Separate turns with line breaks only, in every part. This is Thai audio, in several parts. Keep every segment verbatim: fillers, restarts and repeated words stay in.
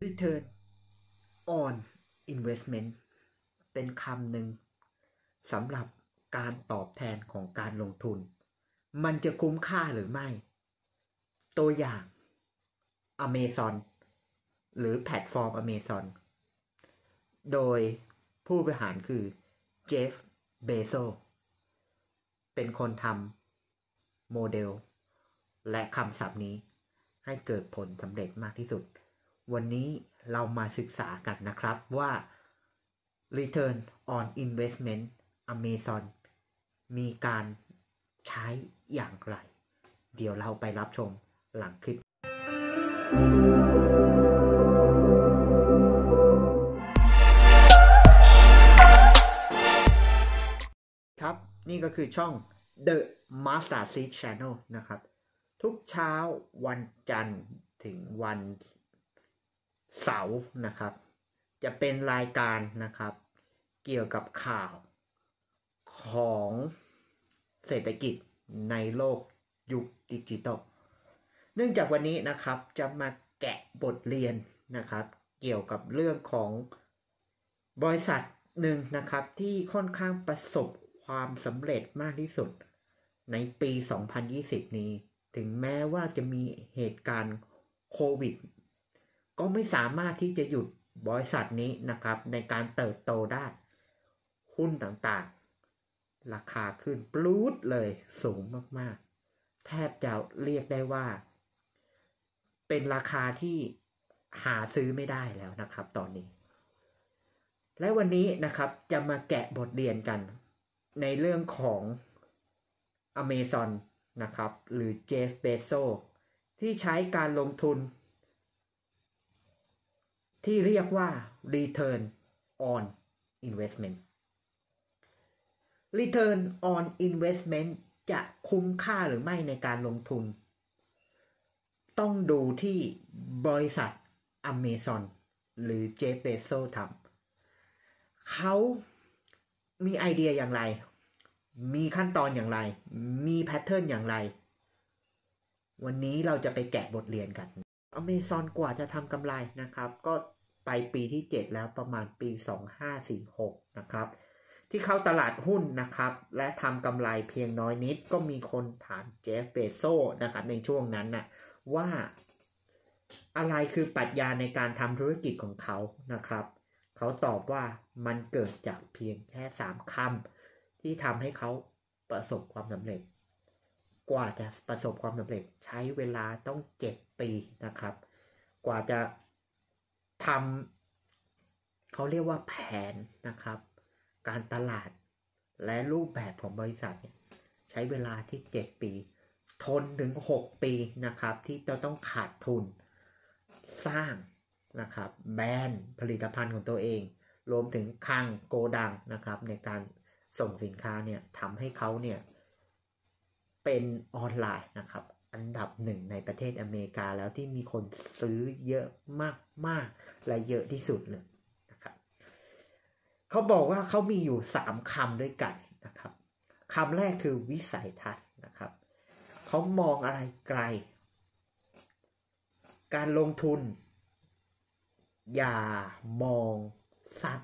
Return on Investment เป็นคำหนึ่งสำหรับการตอบแทนของการลงทุนมันจะคุ้มค่าหรือไม่ตัวอย่าง Amazon หรือแพลตฟอร์ม Amazon โดยผู้บริหารคือเจฟฟ์ เบโซสเป็นคนทำโมเดลและคำศัพท์นี้ให้เกิดผลสำเร็จมากที่สุดวันนี้เรามาศึกษากันนะครับว่า Return on Investment Amazon มีการใช้อย่างไรเดี๋ยวเราไปรับชมหลังคลิปครับนี่ก็คือช่อง The Master Seed Channel นะครับทุกเช้าวันจันทร์ถึงวันเสาร์นะครับจะเป็นรายการนะครับเกี่ยวกับข่าวของเศรษฐกิจในโลกยุคดิจิทัลเนื่องจากวันนี้นะครับจะมาแกะบทเรียนนะครับเกี่ยวกับเรื่องของบริษัทหนึ่งนะครับที่ค่อนข้างประสบความสำเร็จมากที่สุดในปีสองพันยี่สิบนี้ถึงแม้ว่าจะมีเหตุการณ์โควิดก็ไม่สามารถที่จะหยุดบริษัทนี้นะครับในการเติบโตได้หุ้นต่างๆราคาขึ้นปลูดเลยสูงมากๆแทบจะเรียกได้ว่าเป็นราคาที่หาซื้อไม่ได้แล้วนะครับตอนนี้และวันนี้นะครับจะมาแกะบทเรียนกันในเรื่องของ Amazon นะครับหรือเจฟ เบโซสที่ใช้การลงทุนที่เรียกว่า Return on Investment Return on Investment จะคุ้มค่าหรือไม่ในการลงทุนต้องดูที่บริษัท Amazon หรือเจฟ เบโซสทำเขามีไอเดียอย่างไรมีขั้นตอนอย่างไรมีแพทเทิร์นอย่างไรวันนี้เราจะไปแกะบทเรียนกัน Amazon กว่าจะทำกำไรนะครับก็ไปปีที่เจ็ดแล้วประมาณปีสองพันห้าร้อยสี่สิบหกนะครับที่เข้าตลาดหุ้นนะครับและทำกำไรเพียงน้อยนิดก็มีคนถามเจฟ เบโซสนะครับในช่วงนั้นนะว่าอะไรคือปรัชญาในการทำธุรกิจของเขานะครับเขาตอบว่ามันเกิดจากเพียงแค่สามคำที่ทำให้เขาประสบความสำเร็จกว่าจะประสบความสำเร็จใช้เวลาต้องเจ็ดปีนะครับกว่าจะทำเขาเรียกว่าแผนนะครับการตลาดและรูปแบบของบริษัทเนี่ยใช้เวลาที่เจ็ดปีทนถึงหกปีนะครับที่จะต้องขาดทุนสร้างนะครับแบรนด์ผลิตภัณฑ์ของตัวเองรวมถึงคลังโกดังนะครับในการส่งสินค้าเนี่ยทำให้เขาเนี่ยเป็นออนไลน์นะครับอันดับหนึ่งในประเทศอเมริกาแล้วที่มีคนซื้อเยอะมากๆและเยอะที่สุดเลยนะครับเขาบอกว่าเขามีอยู่สามคำด้วยกันนะครับคำแรกคือวิสัยทัศน์นะครับเขามองอะไรไกลการลงทุนอย่ามองสั้น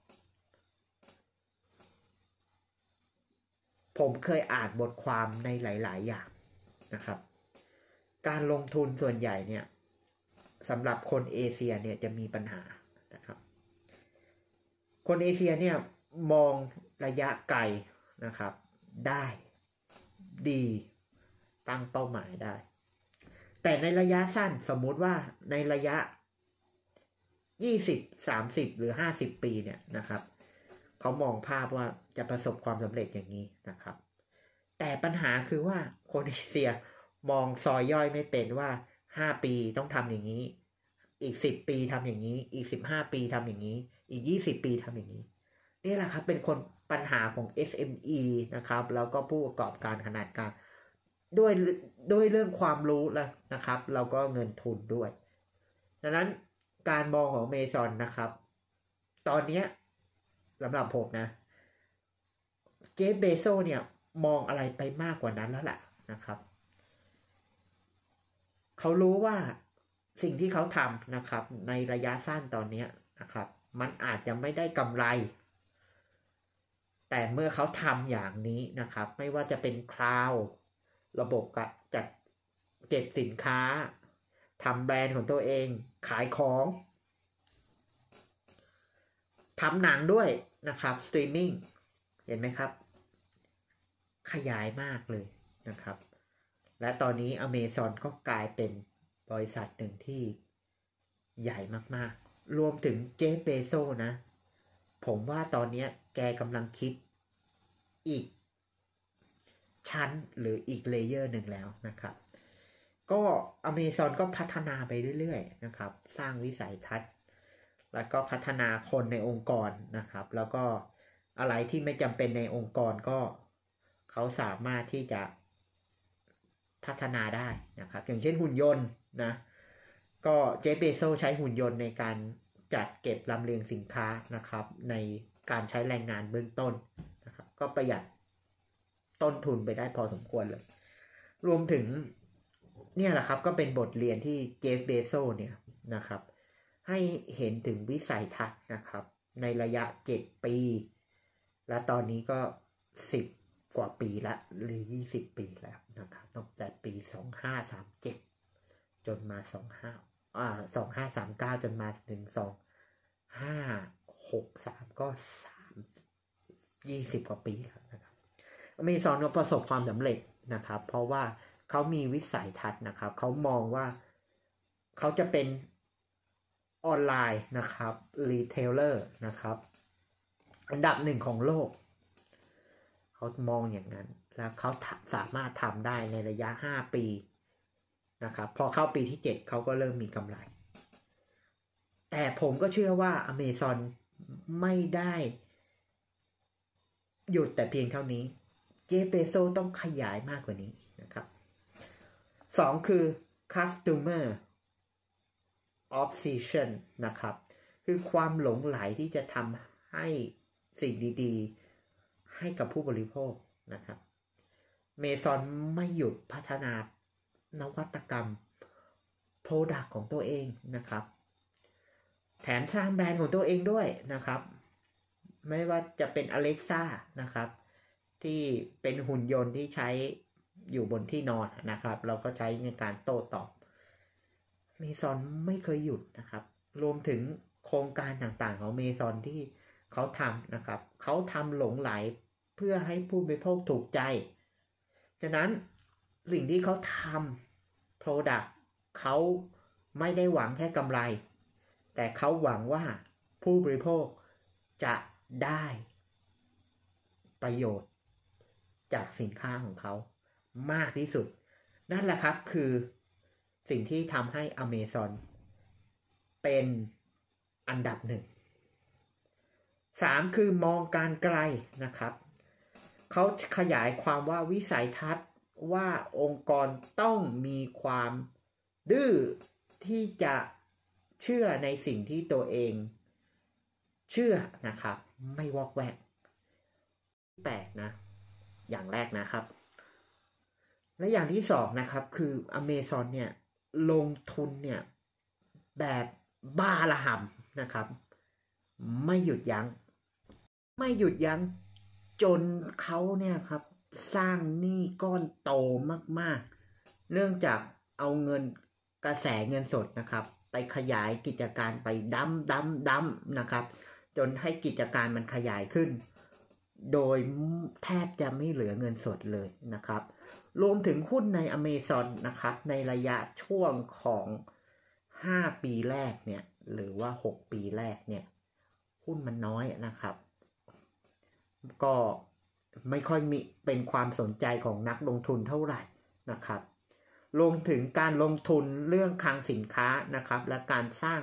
ผมเคยอ่านบทความในหลายๆอย่างนะครับการลงทุนส่วนใหญ่เนี่ยสำหรับคนเอเชียเนี่ยจะมีปัญหานะครับคนเอเชียเนี่ยมองระยะไกลนะครับได้ดีตั้งเป้าหมายได้แต่ในระยะสั้นสมมุติว่าในระยะยี่สิบ สามสิบหรือห้าสิบปีเนี่ยนะครับเขามองภาพว่าจะประสบความสำเร็จอย่างนี้นะครับแต่ปัญหาคือว่าคนเอเชียมองซอยย่อยไม่เป็นว่าห้าปีต้องทำอย่างนี้อีกสิบปีทำอย่างนี้อีกสิบห้าปีทำอย่างนี้อีกยี่สิบปีทำอย่างนี้นี่แหละครับเป็นคนปัญหาของ เอส เอ็ม อี นะครับแล้วก็ผู้ประกอบการขนาดกลางด้วยด้วยเรื่องความรู้แล้วนะครับเราก็เงินทุนด้วยดังนั้นการมองของ Amazon นะครับตอนนี้สำหรับผมนะเจฟ เบโซสเนี่ยมองอะไรไปมากกว่านั้นแล้วล่ะนะครับเขารู้ว่าสิ่งที่เขาทำนะครับในระยะสั้นตอนนี้นะครับมันอาจจะไม่ได้กำไรแต่เมื่อเขาทำอย่างนี้นะครับไม่ว่าจะเป็นคลาวด์ระบบจัดเก็บสินค้าทำแบรนด์ของตัวเองขายของทำหนังด้วยนะครับสตรีมมิ่งเห็นไหมครับขยายมากเลยนะครับและตอนนี้ Amazon ก็กลายเป็นบริษัทหนึ่งที่ใหญ่มากๆรวมถึงเจฟ เบโซนะ ผมว่าตอนนี้แกกำลังคิดอีกชั้นหรืออีกเลเยอร์หนึ่งแล้วนะครับก็ Amazon ก็พัฒนาไปเรื่อยๆนะครับสร้างวิสัยทัศน์แล้วก็พัฒนาคนในองค์กรนะครับแล้วก็อะไรที่ไม่จำเป็นในองค์กรก็เขาสามารถที่จะพัฒนาได้นะครับอย่างเช่นหุ่นยนต์นะก็เจฟ เบโซใช้หุ่นยนต์ในการจัดเก็บลำเลียงสินค้านะครับในการใช้แรงงานเบื้องต้นนะครับก็ประหยัดต้นทุนไปได้พอสมควรเลยรวมถึงเนี่ยแหละครับก็เป็นบทเรียนที่เจฟ เบโซเนี่ยนะครับให้เห็นถึงวิสัยทัศน์นะครับในระยะเจ็ดปีและตอนนี้ก็สิบกว่าปีละหรือยี่สิบปีแล้วนะครับตั้งแต่ปีสองพันห้าร้อยสามสิบเจ็ดจนมาสองพันห้าร้อยอ่าสองพันห้าร้อยสามสิบเก้าจนมาถึงสองพันห้าร้อยหกสิบสามก็สามยี่สิบกว่าปีแล้วนะครับAmazonก็ประสบความสำเร็จนะครับเพราะว่าเขามีวิสัยทัศน์นะครับเขามองว่าเขาจะเป็นออนไลน์นะครับรีเทลเลอร์นะครับอันดับหนึ่งของโลกเขามองอย่างนั้นแล้วเขาสามารถทำได้ในระยะห้าปีนะครับพอเข้าปีที่เจ็ดเขาก็เริ่มมีกำไรแต่ผมก็เชื่อว่า Amazon ไม่ได้หยุดแต่เพียงเท่านี้เจฟ เบโซต้องขยายมากกว่านี้นะครับสองคือ customer obsession นะครับคือความหลงไหลที่จะทำให้สิ่งดีๆให้กับผู้บริโภคนะครับ Amazon ไม่หยุดพัฒนานวัตกรรม product ของตัวเองนะครับแถมสร้างแบรนด์ของตัวเองด้วยนะครับไม่ว่าจะเป็น Alexa นะครับที่เป็นหุ่นยนต์ที่ใช้อยู่บนที่นอนนะครับเราก็ใช้ในการโต้ตอบAmazonไม่เคยหยุดนะครับรวมถึงโครงการต่างๆของ Amazon ที่เขาทำนะครับเขาทำหลงไหลเพื่อให้ผู้บริโภคถูกใจฉะนั้นสิ่งที่เขาทำ Product เขาไม่ได้หวังแค่กำไรแต่เขาหวังว่าผู้บริโภคจะได้ประโยชน์จากสินค้าของเขามากที่สุดนั่นแหละครับคือสิ่งที่ทำให้ Amazon เป็นอันดับหนึ่งสามคือมองการไกลนะครับเขาขยายความว่าวิสัยทัศน์ว่าองค์กรต้องมีความดื้อที่จะเชื่อในสิ่งที่ตัวเองเชื่อนะครับไม่วอกแวกแปลกนะอย่างแรกนะครับและอย่างที่สองนะครับคือ Amazon เนี่ยลงทุนเนี่ยแบบบ้าระห่ำนะครับไม่หยุดยั้งไม่หยุดยั้งจนเขาเนี่ยครับสร้างหนี้ก้อนโตมากๆเนื่องจากเอาเงินกระแสเงินสดนะครับไปขยายกิจการไปดั้มดั้มดั้มนะครับจนให้กิจการมันขยายขึ้นโดยแทบจะไม่เหลือเงินสดเลยนะครับรวมถึงหุ้นใน Amazon นะครับในระยะช่วงของห้าปีแรกเนี่ยหรือว่าหกปีแรกเนี่ยหุ้นมันน้อยนะครับก็ไม่ค่อยมีเป็นความสนใจของนักลงทุนเท่าไหร่นะครับรวมถึงการลงทุนเรื่องคลังสินค้านะครับและการสร้าง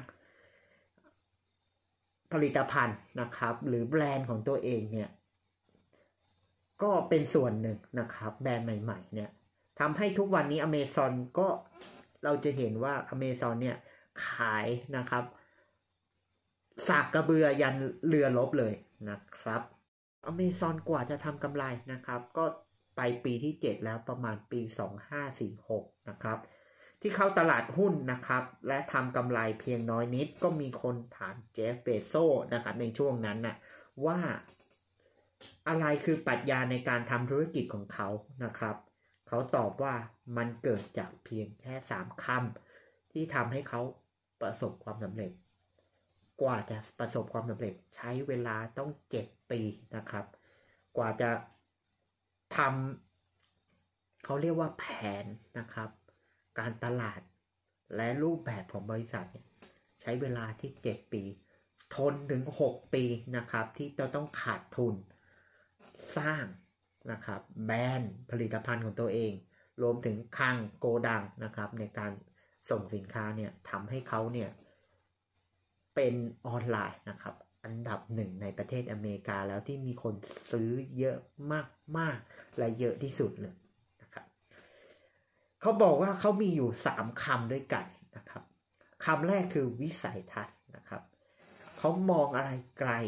ผลิตภัณฑ์นะครับหรือแบรนด์ของตัวเองเนี่ยก็เป็นส่วนหนึ่งนะครับแบรนด์ใหม่ๆเนี่ยทำให้ทุกวันนี้ Amazon ก็เราจะเห็นว่า Amazon เนี่ยขายนะครับสากกระเบือยันเรือรบเลยนะครับ Amazon กว่าจะทำกำไรนะครับก็ไปปีที่เจ็ดแล้วประมาณปีสองพันห้าร้อยสี่สิบหกนะครับที่ที่เข้าตลาดหุ้นนะครับและทำกำไรเพียงน้อยนิดก็มีคนถามเจฟ เบโซนะครับในช่วงนั้นนะว่าอะไรคือปรัชญาในการทำธุรกิจของเขานะครับเขาตอบว่ามันเกิดจากเพียงแค่สามคำที่ทำให้เขาประสบความสำเร็จกว่าจะประสบความสำเร็จใช้เวลาต้องเจ็ดปีนะครับกว่าจะทำเขาเรียกว่าแผนนะครับการตลาดและรูปแบบของบริษัทเนี่ยใช้เวลาที่เจ็ดปีทนถึงหกปีนะครับที่จะต้องขาดทุนสร้างนะครับแบรนด์ผลิตภัณฑ์ของตัวเองรวมถึงคลังโกดังนะครับในการส่งสินค้าเนี่ยทำให้เขาเนี่ยเป็นออนไลน์นะครับอันดับหนึ่งในประเทศอเมริกาแล้วที่มีคนซื้อเยอะมากๆและเยอะที่สุดเลยนะครับเขาบอกว่าเขามีอยู่สามคำด้วยกันนะครับคำแรกคือวิสัยทัศน์นะครับเขามองอะไรไกล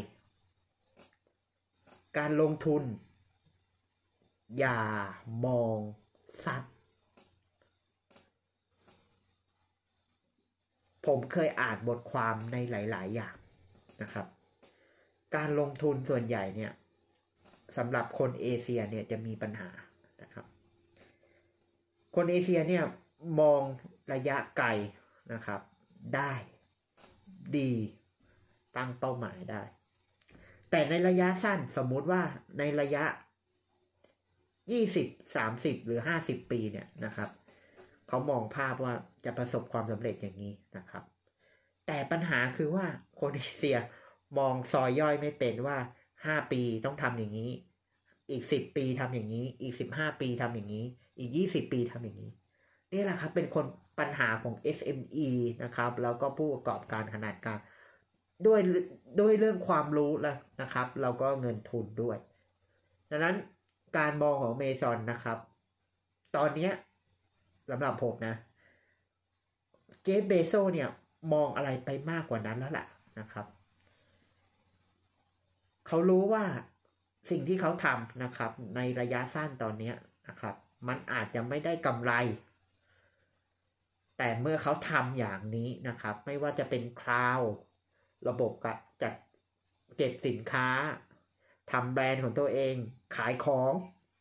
การลงทุนอย่ามองสั้นผมเคยอ่านบทความในหลายๆอย่างนะครับการลงทุนส่วนใหญ่เนี่ยสำหรับคนเอเชียเนี่ยจะมีปัญหานะครับคนเอเชียเนี่ยมองระยะไกลนะครับได้ดีตั้งเป้าหมายได้แต่ในระยะสั้นสมมุติว่าในระยะยี่สิบ สามสิบหรือห้าสิบปีเนี่ยนะครับเขามองภาพว่าจะประสบความสำเร็จอย่างนี้นะครับแต่ปัญหาคือว่าคนเอเชียมองซอยย่อยไม่เป็นว่าห้าปีต้องทำอย่างนี้อีกสิบปีทำอย่างนี้อีกสิบห้าปีทำอย่างนี้อีกยี่สิบปีทำอย่างนี้นี่แหละครับเป็นคนปัญหาของ เอส เอ็ม อี นะครับแล้วก็ผู้ประกอบการขนาดกลางด้วยด้วยเรื่องความรู้แล้วนะครับเราก็เงินทุนด้วยดังนั้นการมองของเมซอนนะครับตอนนี้สำหรับผมนะเจฟ เบโซเนี่ยมองอะไรไปมากกว่านั้นแล้วล่ะนะครับเขารู้ว่าสิ่งที่เขาทำนะครับในระยะสั้นตอนนี้นะครับมันอาจจะไม่ได้กำไรแต่เมื่อเขาทำอย่างนี้นะครับไม่ว่าจะเป็นคลาวด์ระบบจัดเก็บสินค้าทำแบรนด์ของตัวเองขายของ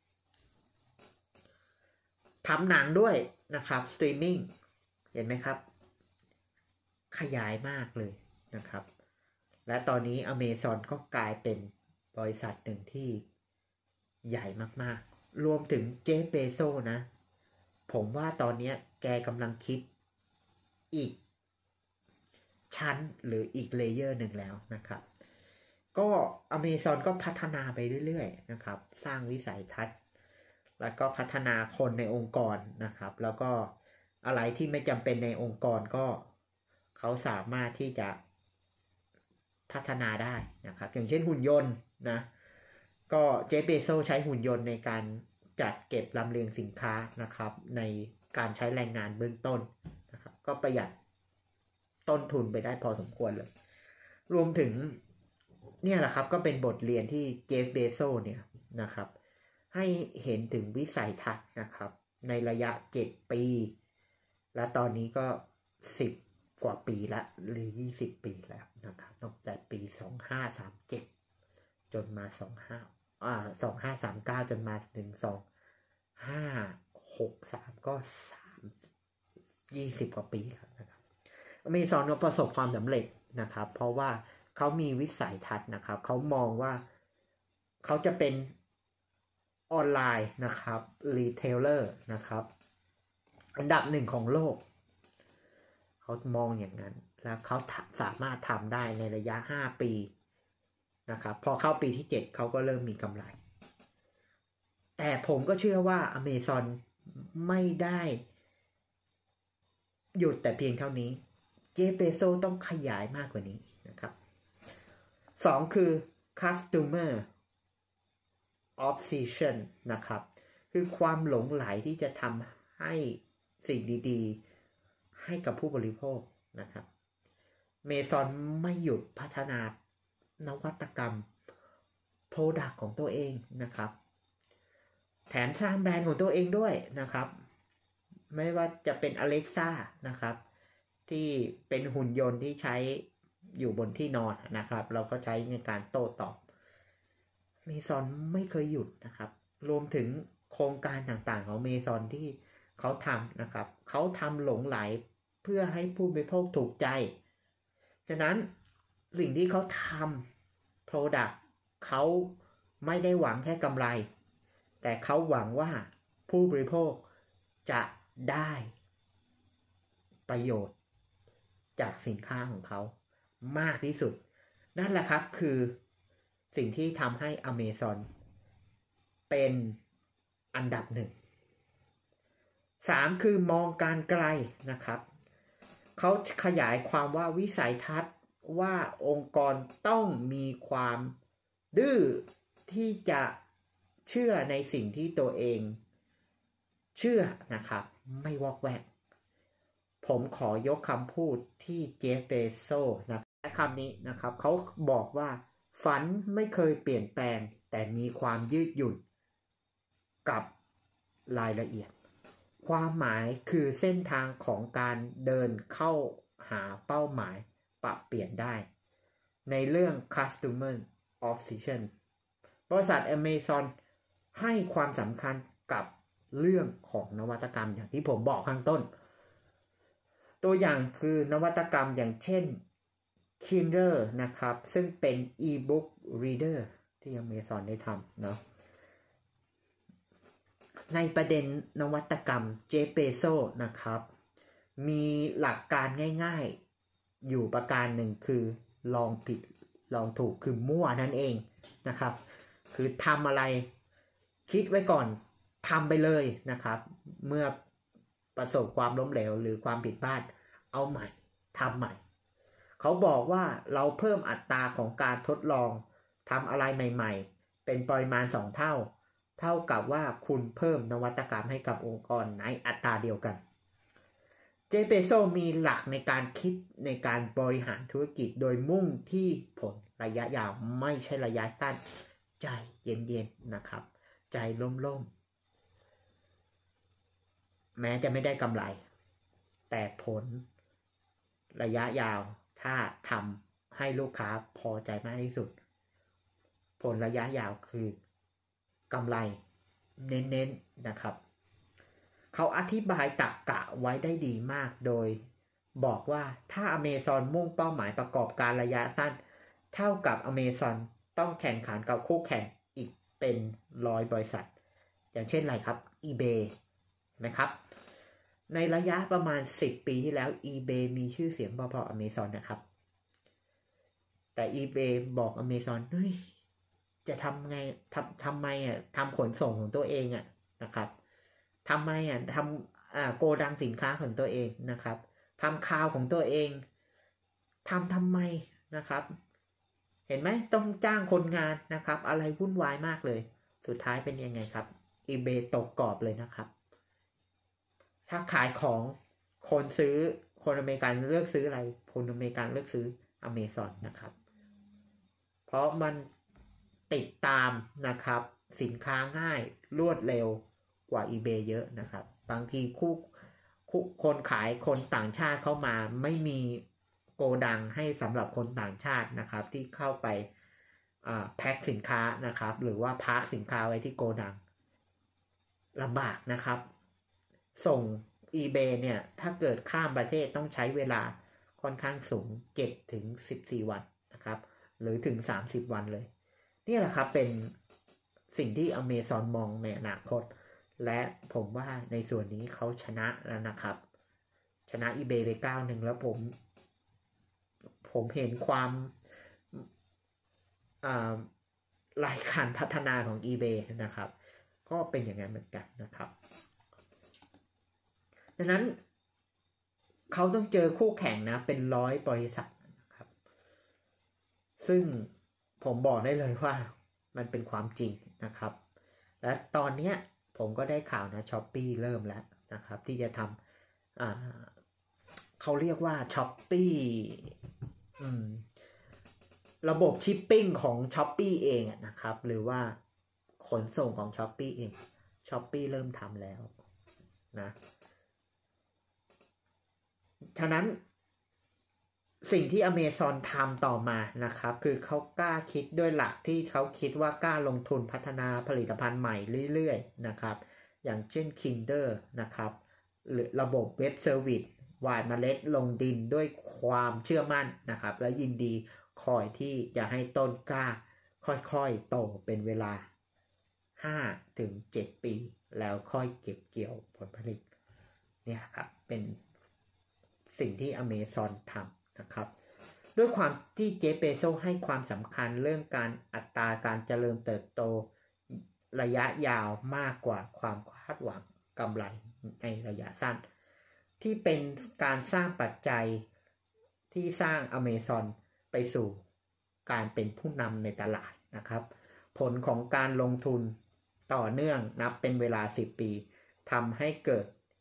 ทำหนังด้วยนะครับสตรีมมิ่งเห็นไหมครับขยายมากเลยนะครับและตอนนี้ Amazon ก็กลายเป็นบริษัทหนึ่งที่ใหญ่มากๆรวมถึงเจฟ เบโซนะผมว่าตอนนี้แกกำลังคิดอีกชั้นหรืออีกเลเยอร์หนึ่งแล้วนะครับก็ Amazon ก็พัฒนาไปเรื่อยๆนะครับสร้างวิสัยทัศน์แล้วก็พัฒนาคนในองค์กรนะครับแล้วก็อะไรที่ไม่จำเป็นในองค์กรก็เขาสามารถที่จะพัฒนาได้นะครับอย่างเช่นหุ่นยนต์นะก็เจฟ เบโซใช้หุ่นยนต์ในการจัดเก็บลำเลียงสินค้านะครับในการใช้แรงงานเบื้องต้นนะครับก็ประหยัดต้นทุนไปได้พอสมควรเลยรวมถึงเนี่ยแหละครับก็เป็นบทเรียนที่เจฟ เบโซเนี่ยนะครับให้เห็นถึงวิสัยทัศน์นะครับในระยะเจ็ดปีและตอนนี้ก็สิบกว่าปีละหรือยี่สิบปีแล้วนะครับตั้งแต่ปีสองพันห้าร้อยสามสิบเจ็ดจนมาสองพันห้าร้อยอ่าสองพันห้าร้อยสามสิบเก้าจนมาถึงสองพันห้าร้อยหกสิบสามก็สามยี่สิบกว่าปีแล้วนะครับAmazonก็ประสบความสำเร็จนะครับเพราะว่าเขามีวิสัยทัศน์นะครับเขามองว่าเขาจะเป็นออนไลน์นะครับรีเทลเลอร์นะครับอันดับหนึ่งของโลกเขามองอย่างนั้นแล้วเขาสามารถทำได้ในระยะห้าปีนะครับพอเข้าปีที่เจ็ดเขาก็เริ่มมีกำไรแต่ผมก็เชื่อว่า Amazon ไม่ได้หยุดแต่เพียงเท่านี้เจฟ เบโซต้องขยายมากกว่านี้นะครับสองคือ customer obsession นะครับคือความหลงใหลที่จะทำให้สิ่งดีๆให้กับผู้บริโภคนะครับเมซอนไม่หยุดพัฒนานวัตกรรม Product ของตัวเองนะครับแถมสร้างแบรนด์ของตัวเองด้วยนะครับไม่ว่าจะเป็น Alexa นะครับที่เป็นหุ่นยนต์ที่ใช้อยู่บนที่นอนนะครับเราก็ใช้ในการโต้ตอบ Amazon ไม่เคยหยุดนะครับรวมถึงโครงการต่างๆของ Amazon ที่เขาทำนะครับเขาทำหลงไหลเพื่อให้ผู้บริโภคถูกใจฉะนั้นสิ่งที่เขาทำ Product เขาไม่ได้หวังแค่กำไรแต่เขาหวังว่าผู้บริโภคจะได้ประโยชน์จากสินค้าของเขามากที่สุดนั่นแหละครับคือสิ่งที่ทำให้ Amazon เป็นอันดับหนึ่งสามคือมองการไกลนะครับเขาขยายความว่าวิสัยทัศน์ว่าองค์กรต้องมีความดื้อที่จะเชื่อในสิ่งที่ตัวเองเชื่อนะครับไม่วอกแวกผมขอยกคำพูดที่เจฟ เบโซสนะคำนี้นะครับเขาบอกว่าฝันไม่เคยเปลี่ยนแปลงแต่มีความยืดหยุ่นกับรายละเอียดความหมายคือเส้นทางของการเดินเข้าหาเป้าหมายปรับเปลี่ยนได้ในเรื่อง customer obsession บริษัท Amazon ให้ความสำคัญกับเรื่องของนวัตกรรมอย่างที่ผมบอกข้างต้นตัวอย่างคือนวัตกรรมอย่างเช่น Kindle นะครับซึ่งเป็น e-book reader ที่ Amazon ได้ทำเนาะในประเด็นนวัตกรรมเจฟ เบโซสนะครับมีหลักการง่ายๆอยู่ประการหนึ่งคือลองผิดลองถูกคือมั่วนั่นเองนะครับคือทำอะไรคิดไว้ก่อนทำไปเลยนะครับเมื่อประสบความล้มเหลวหรือความผิดพลาดเอาใหม่ทำใหม่เขาบอกว่าเราเพิ่มอัตราของการทดลองทำอะไรใหม่ๆเป็นปริมาณสองเท่าเท่ากับว่าคุณเพิ่มนวัตกรรมให้กับองค์กรในอัตราเดียวกันเจฟ เบโซสมีหลักในการคิดในการบริหารธุรกิจโดยมุ่งที่ผลระยะยาวไม่ใช่ระยะสั้นใจเย็นๆนะครับใจล่มๆแม้จะไม่ได้กำไรแต่ผลระยะยาวถ้าทำให้ลูกค้าพอใจมากที่สุดผลระยะยาวคือกำไรเน้นๆนะครับเขาอธิบายตรรกะไว้ได้ดีมากโดยบอกว่าถ้า Amazon มุ่งเป้าหมายประกอบการระยะสั้นเท่ากับ Amazon ต้องแข่งขันกับคู่แข่งอีกเป็นร้อยบริษัทอย่างเช่นอะไรครับ eBay นะครับในระยะประมาณสิบปีที่แล้ว eBay มีชื่อเสียงพอๆ Amazon นะครับแต่ eBay บอก Amazon เฮ้ยจะทำไงทำทำไมอ่ะทำขนส่งของตัวเองอ่ะนะครับทำไมอ่ะทำอ่าโกดังสินค้าของตัวเองนะครับทำคาวของตัวเองทำทำไมนะครับเห็นไหมต้องจ้างคนงานนะครับอะไรวุ่นวายมากเลยสุดท้ายเป็นยังไงครับ eBay ตกกรอบเลยนะครับถ้าขายของคนซื้อคนอเมริกันเลือกซื้ออะไรคนอเมริกันเลือกซื้อ Amazon นะครับเพราะมันติดตามนะครับสินค้าง่ายรวดเร็วกว่า eBay เยอะนะครับบางทีคู่คู่คนขายคนต่างชาติเข้ามาไม่มีโกดังให้สำหรับคนต่างชาตินะครับที่เข้าไปแพ็คสินค้านะครับหรือว่าพาร์คสินค้าไว้ที่โกดังลำบากนะครับส่ง eBay เนี่ยถ้าเกิดข้ามประเทศต้องใช้เวลาค่อนข้างสูงเจ็ดถึงสิบสี่วันนะครับหรือถึงสามสิบวันเลยนี่แหละครับเป็นสิ่งที่ Amazon มองในอนาคตและผมว่าในส่วนนี้เขาชนะแล้วนะครับชนะ eBay ไป เก้าหนึ่ง แล้วผมผมเห็นความรายการพัฒนาของ eBay นะครับก็เป็นอย่างนั้นเหมือนกันนะครับดังนั้นเขาต้องเจอคู่แข่งนะเป็นร้อยบริษัทนะครับซึ่งผมบอกได้เลยว่ามันเป็นความจริงนะครับและตอนนี้ผมก็ได้ข่าวนะ Shopee เริ่มแล้วนะครับที่จะทำอ่าเขาเรียกว่า Shopee อืมระบบชิปปิ้งของ Shopee เองนะครับหรือว่าขนส่งของ Shopee เอง Shopee เริ่มทำแล้วนะฉะนั้นสิ่งที่ Amazon ทำต่อมานะครับคือเขากล้าคิดด้วยหลักที่เขาคิดว่ากล้าลงทุนพัฒนาผลิตภัณฑ์ใหม่เรื่อยๆนะครับอย่างเช่น Kinder นะครับหรือระบบเว็บเซอร์วิสหว่านเมล็ดลงดินด้วยความเชื่อมั่นนะครับและยินดีคอยที่จะให้ต้นกล้าค่อยๆโตเป็นเวลา ห้าถึงเจ็ด ปีแล้วค่อยเก็บเกี่ยวผลผลิตเนี่ยครับเป็นสิ่งที่ Amazon ทำนะครับด้วยความที่เจฟ เบโซให้ความสำคัญเรื่องการอัตราการเจริญเติบโตระยะยาวมากกว่าความคาดหวังกำไรในระยะสั้นที่เป็นการสร้างปัจจัยที่สร้าง Amazon ไปสู่การเป็นผู้นำในตลาดนะครับผลของการลงทุนต่อเนื่องนับเป็นเวลาสิบปีทำให้เกิด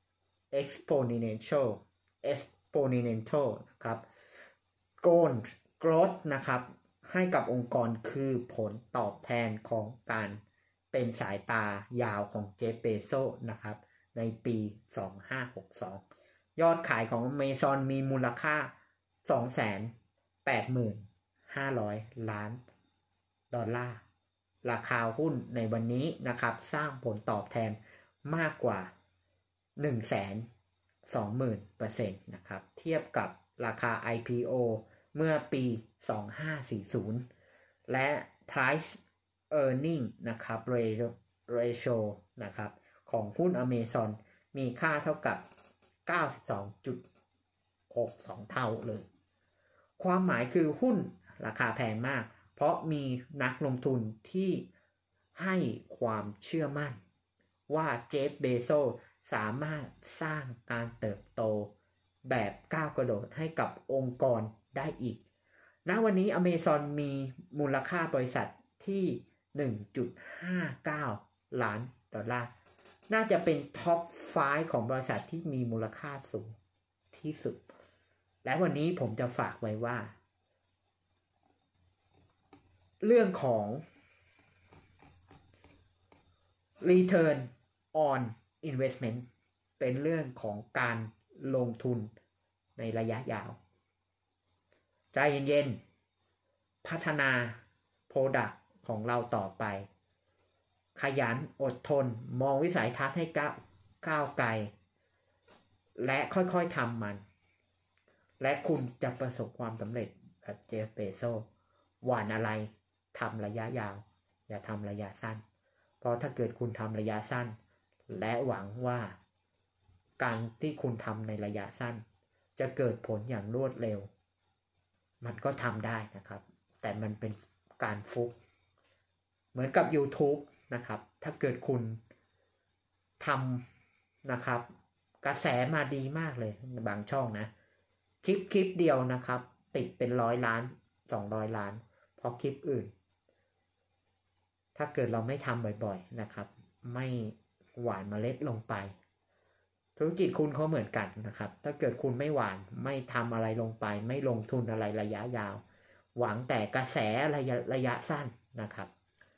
exponential exponential นะครับgrowth growth นะครับให้กับองค์กรคือผลตอบแทนของการเป็นสายตายาวของเจฟ เบโซนะครับในปีสองพันห้าร้อยหกสิบสองยอดขายของ Amazon มีมูลค่า สองแสนแปดหมื่นห้าร้อย ล้านดอลลาร์ราคาหุ้นในวันนี้นะครับสร้างผลตอบแทนมากกว่า หนึ่งแสนสองหมื่นเปอร์เซ็นต์ นะครับเทียบกับราคา ไอ พี โอ เมื่อปีสองพันห้าร้อยสี่สิบและ Price Earning นะครับ Ratio นะครับของหุ้น Amazon มีค่าเท่ากับ เก้าสิบสองจุดหกสอง เท่าเลยความหมายคือหุ้นราคาแพงมากเพราะมีนักลงทุนที่ให้ความเชื่อมั่นว่าเจฟ เบโซสามารถสร้างการเติบโตแบบก้าวกระโดดให้กับองค์กรได้อีกณวันนี้ Amazon มีมูลค่าบริษัทที่ หนึ่งจุดห้าเก้า ล้านดอลลาร์น่าจะเป็นท็อปห้าของบริษัทที่มีมูลค่าสูงที่สุดและวันนี้ผมจะฝากไว้ว่าเรื่องของ return on investment เป็นเรื่องของการลงทุนในระยะยาวใจเย็นๆพัฒนา Product ของเราต่อไปขยันอดทนมองวิสัยทัศน์ให้ก้าวก้าวไกลและค่อยๆทำมันและคุณจะประสบความสำเร็จแบบเจฟ เบโซหว่านอะไรทำระยะยาวอย่าทำระยะสั้นเพราะถ้าเกิดคุณทำระยะสั้นและหวังว่าการที่คุณทำในระยะสั้นจะเกิดผลอย่างรวดเร็วมันก็ทำได้นะครับแต่มันเป็นการฟุกเหมือนกับ YouTube นะครับถ้าเกิดคุณทำนะครับกระแสมาดีมากเลยบางช่องนะคลิปคลิปเดียวนะครับติดเป็นร้อยล้านสองร้อยล้านเพราะคลิปอื่นถ้าเกิดเราไม่ทำบ่อยๆนะครับไม่หว่านเมล็ดลงไปธุรกิจคุณเขาเหมือนกันนะครับถ้าเกิดคุณไม่หว่านไม่ทำอะไรลงไปไม่ลงทุนอะไรระยะยาวหวังแต่กระแสระยะระยะสั้นนะครับ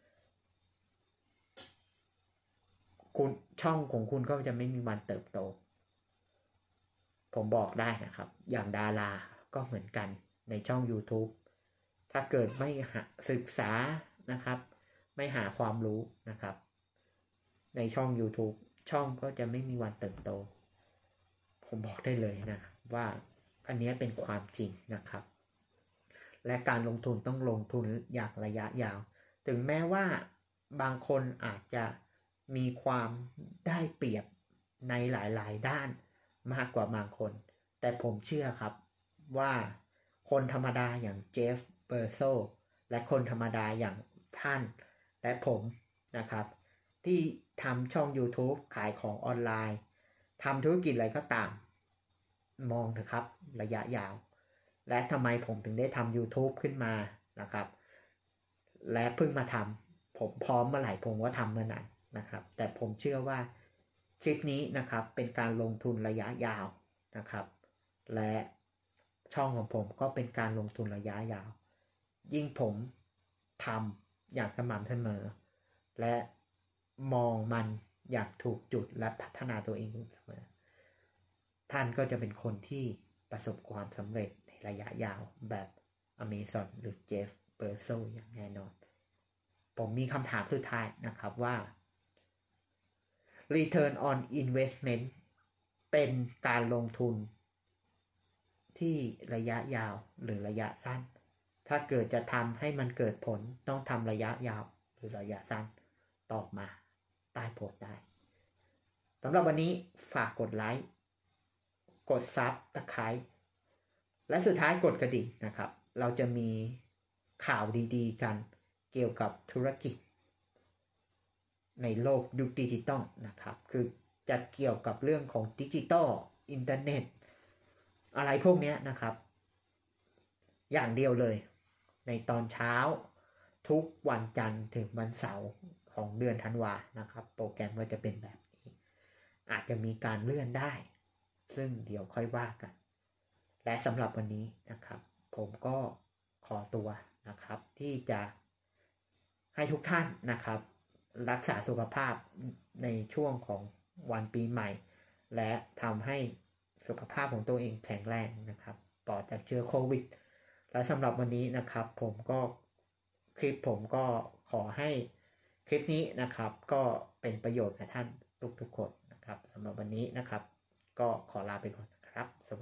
คุณช่องของคุณก็จะไม่มีวันเติบโตผมบอกได้นะครับอย่างดาราก็เหมือนกันในช่อง YouTube ถ้าเกิดไม่ศึกษานะครับไม่หาความรู้นะครับในช่อง YouTube ช่องก็จะไม่มีวันเติบโตผมบอกได้เลยนะว่าอันนี้เป็นความจริงนะครับและการลงทุนต้องลงทุนอย่างระยะยาวถึงแม้ว่าบางคนอาจจะมีความได้เปรียบในหลายๆด้านมากกว่าบางคนแต่ผมเชื่อครับว่าคนธรรมดาอย่างเจฟ เบโซและคนธรรมดาอย่างท่านและผมนะครับที่ทำช่อง YouTube ขายของออนไลน์ทำธุรกิจอะไรก็ตามมองเถอะครับระยะยาวและทำไมผมถึงได้ทำ YouTube ขึ้นมานะครับและเพิ่งมาทำผมพร้อมเมื่อไหร่ผมก็ทำเมื่อนั้นนะครับแต่ผมเชื่อว่าคลิปนี้นะครับเป็นการลงทุนระยะยาวนะครับและช่องของผมก็เป็นการลงทุนระยะยาวยิ่งผมทำอย่างสม่ำเสมอและมองมันอย่างถูกจุดและพัฒนาตัวเองเสมอท่านก็จะเป็นคนที่ประสบความสำเร็จในระยะยาวแบบ Amazon หรือ Jeff Bezos อย่างแน่นอนผมมีคำถามสุดท้ายนะครับว่า Return on Investment เป็นการลงทุนที่ระยะยาวหรือระยะสั้นถ้าเกิดจะทำให้มันเกิดผลต้องทำระยะยาวหรือระยะสั้นตอบมาใต้โพสต์ได้สำหรับวันนี้ฝากกดไลค์กดซับตะไคร้และสุดท้ายกดกระดิ่งนะครับเราจะมีข่าวดีๆกันเกี่ยวกับธุรกิจในโลกยุคดิจิตอลนะครับคือจะเกี่ยวกับเรื่องของดิจิตอลอินเทอร์เน็ตอะไรพวกนี้นะครับอย่างเดียวเลยในตอนเช้าทุกวันจันทร์ถึงวันเสาร์ของเดือนธันวานะครับโปรแกรมก็จะเป็นแบบนี้อาจจะมีการเลื่อนได้ซึ่งเดี๋ยวค่อยว่ากันและสำหรับวันนี้นะครับผมก็ขอตัวนะครับที่จะให้ทุกท่านนะครับรักษาสุขภาพในช่วงของวันปีใหม่และทำให้สุขภาพของตัวเองแข็งแรงนะครับปลอดจากเชื้อโควิดและสำหรับวันนี้นะครับผมก็คลิปผมก็ขอให้คลิปนี้นะครับก็เป็นประโยชน์กับท่านทุกๆคนนะครับสำหรับวันนี้นะครับก็ขอลาไปก่อนนะครับสวัสดี